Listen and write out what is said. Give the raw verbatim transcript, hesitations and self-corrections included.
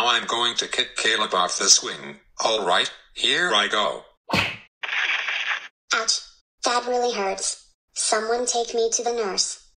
I'm going to kick Caleb off the swing. Alright, here I go. Ouch. That really hurts. Someone take me to the nurse.